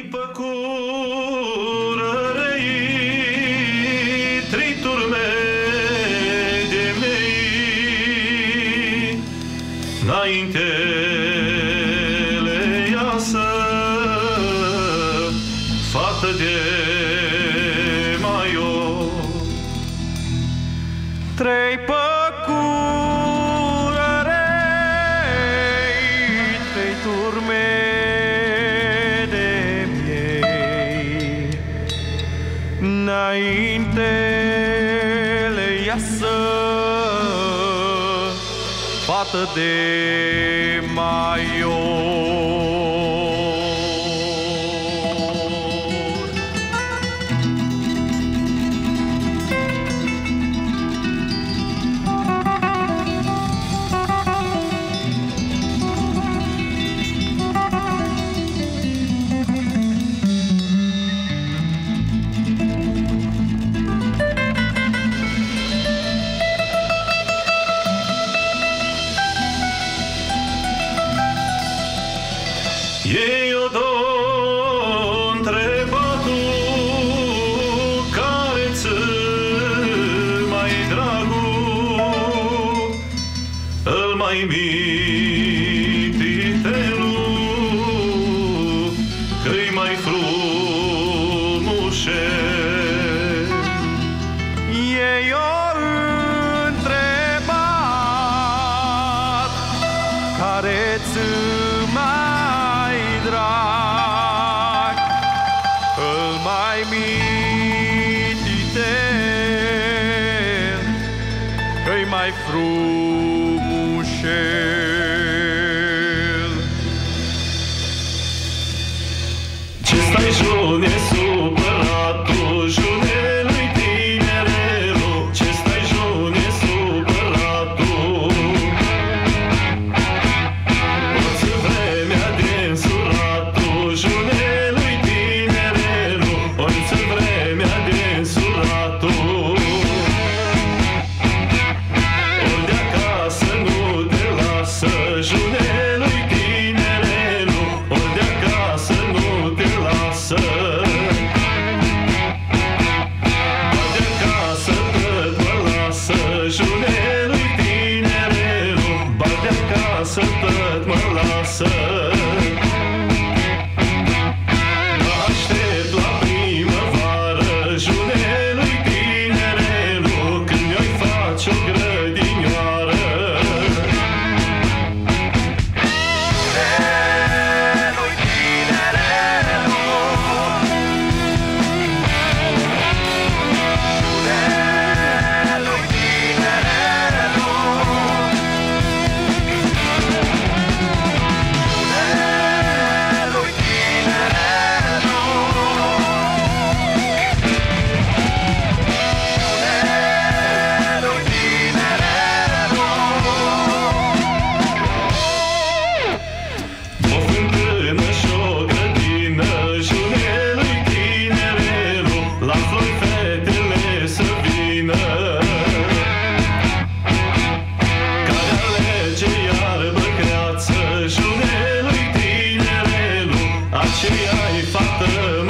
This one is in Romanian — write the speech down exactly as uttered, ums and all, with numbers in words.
Trei păcurărei, trei turme de miei, înainte le iasă fată de maior. Ei o do întreba tu, care-ți mai dragul, îl mai mititelu, că-i mai frumușel. Ei o întrebat, care-ți mai drag, îl mai mititel, că-i mai frumușel. Ce stai june supăratul, junelui tinerelu, ce stai june supăratul, poți vremea de însuratul, junelui tinerelu, poți vremea de însuratul. Ori de acasă nu te lasă, junelui tinerelu, ori de acasă nu te lasă. De acasă tot mă lasă, junelui tinerelu, ba de acasă tot mă lasă. Mă aștept la primăvară, junelui tinerelu, când mi-oi face o grădinioară. O fântână și-o grădină, junelui tinerelu, la flori fetele să vină. Care alege iarbă creață, junelui tinerelu, aceea-i fată